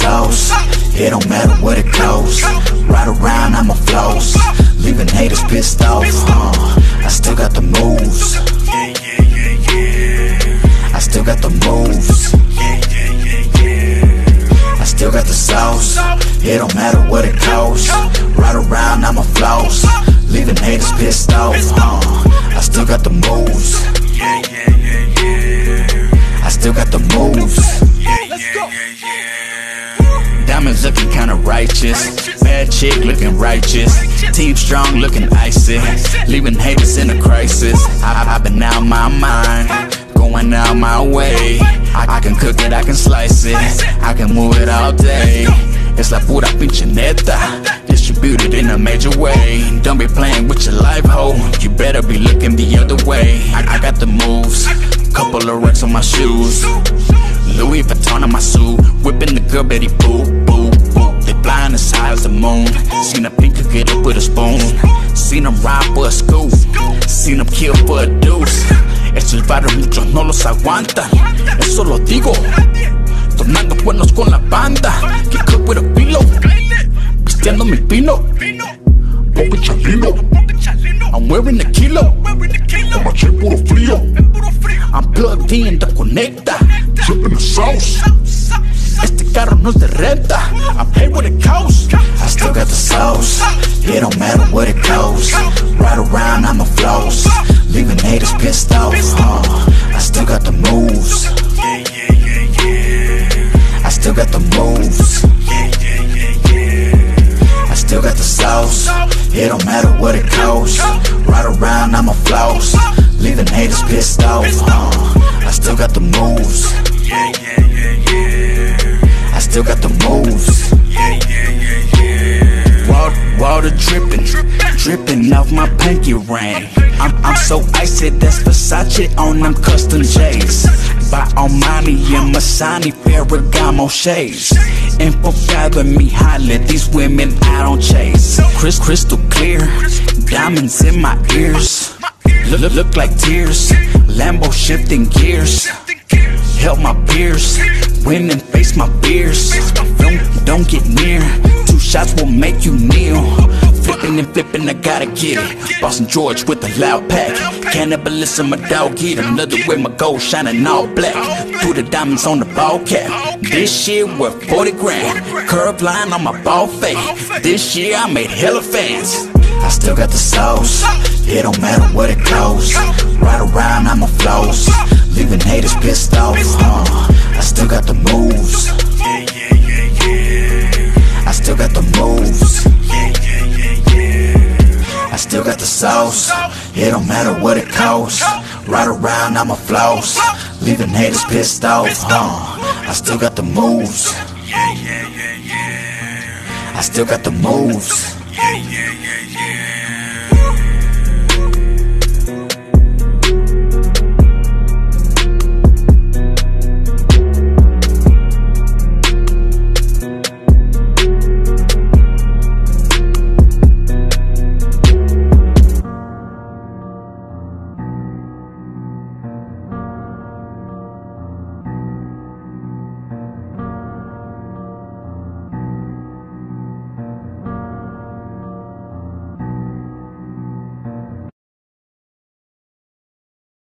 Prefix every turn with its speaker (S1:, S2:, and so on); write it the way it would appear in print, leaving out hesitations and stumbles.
S1: sauce. It don't matter what it costs. Ride around, I'ma floss, leaving haters pissed off. I still got the moves. I still got the moves. I still got the sauce. It don't matter what it costs. Ride around, I'ma floss, leaving haters pissed off. I still got the moves. I still got the moves. Diamonds looking kinda righteous, bad chick looking righteous, team strong looking icy, leaving haters in a crisis. I've been out my mind, going out my way. I can cook it, I can slice it, I can move it all day. It's like pura pinche neta, distributed in a major way. Don't be playing with your life, ho, you better be looking the other way. I got the moves, couple of racks on my shoes, Louis Vuitton on my suit, whipping the girl Betty Boop, boop, boop. They flying as high as the moon. Seen a pink cook it up with a spoon. Seen them ride for a scoop. Seen them kill for a deuce. Estos barrios muchos no los aguantan, eso lo digo, tornando buenos con la banda. Get cooked with a pillow, vistiendo mi pino, poco chalino. I'm wearing a kilo, con my chain puro frío. I'm plugged in, te conecta, siempre en la sauce. Este carro no es de renta, I pay what it costs. I still got the sauce, it don't matter what it costs. Ride around, I'ma floss, leaving haters pissed off. I still got the moves. I still got the moves. I still got the sauce, it don't matter what it costs. Ride around, I'ma floss, leaving haters pissed off. I still got the moves. I still got the moves. Water dripping, dripping off my pinky ring. I'm so icy, that's Versace on them custom J's. By Armani and Masani Ferragamo shades. Enfocado en mi jale, these women I don't chase. Crystal clear, diamonds in my ears. Look like tears, Lambo shifting gears. Help my peers, win and face my fears. Don't get near, 2 shots will make you kneel. Flipping and flipping, I gotta get it. Boston George with a loud pack. Cannibalism, my dog eat another way, my gold shining all black. Put the diamonds on the ball cap. This shit worth 40 grand. Curve line on my ball fade. This year I made hella fans. I still got the sauce, it don't matter what it costs. Ride around, I'ma floss, leaving haters pissed off. I still got the moves. I still got the moves. I still got the sauce, it don't matter what it costs. Ride around, I'ma floss, leaving haters pissed off. I still got the moves. I still got the moves.